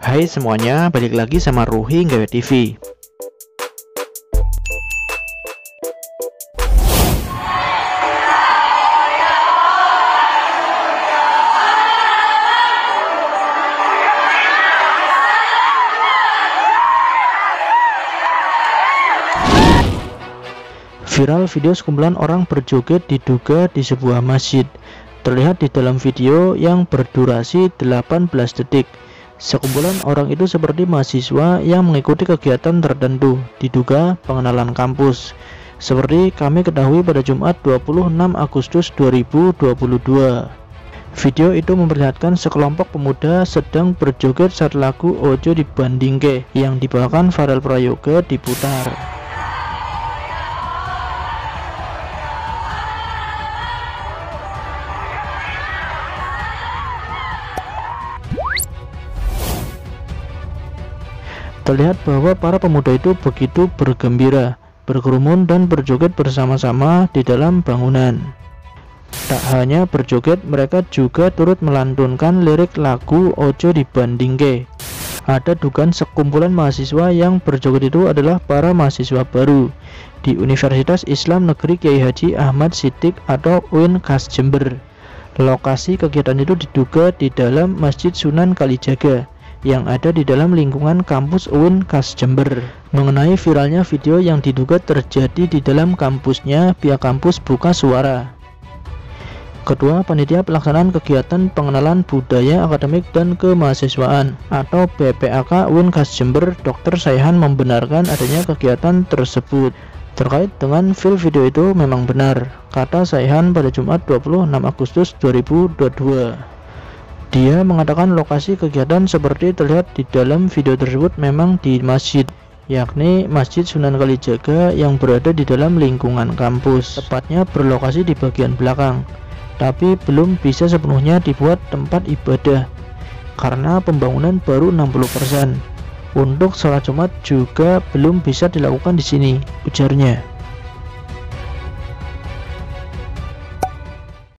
Hai semuanya, balik lagi sama Ruhi Nggawe TV. Viral video sekumpulan orang berjoget diduga di sebuah masjid. Terlihat di dalam video yang berdurasi 18 detik. Sekumpulan orang itu seperti mahasiswa yang mengikuti kegiatan tertentu, diduga pengenalan kampus. Seperti kami ketahui pada Jumat 26 Agustus 2022. Video itu memperlihatkan sekelompok pemuda sedang berjoget saat lagu Ojo Dibandingke yang dibawakan Farel Prayoga diputar. Terlihat bahwa para pemuda itu begitu bergembira, berkerumun dan berjoget bersama-sama di dalam bangunan. Tak hanya berjoget, mereka juga turut melantunkan lirik lagu Ojo Dibandingke. Ada dugaan sekumpulan mahasiswa yang berjoget itu adalah para mahasiswa baru di Universitas Islam Negeri Kiai Haji Ahmad Siddiq atau UIN Khas Jember. Lokasi kegiatan itu diduga di dalam Masjid Sunan Kalijaga yang ada di dalam lingkungan kampus UIN Khas Jember. Mengenai viralnya video yang diduga terjadi di dalam kampusnya, pihak kampus buka suara. Ketua Panitia Pelaksanaan Kegiatan Pengenalan Budaya Akademik dan Kemahasiswaan atau PPAK UIN Khas Jember, Dr. Sayhan membenarkan adanya kegiatan tersebut. Terkait dengan video itu memang benar, kata Sayhan pada Jumat 26 Agustus 2022. Dia mengatakan lokasi kegiatan seperti terlihat di dalam video tersebut memang di masjid, yakni Masjid Sunan Kalijaga yang berada di dalam lingkungan kampus, tepatnya berlokasi di bagian belakang, tapi belum bisa sepenuhnya dibuat tempat ibadah karena pembangunan baru 60%. Untuk sholat Jumat juga belum bisa dilakukan di sini, ujarnya.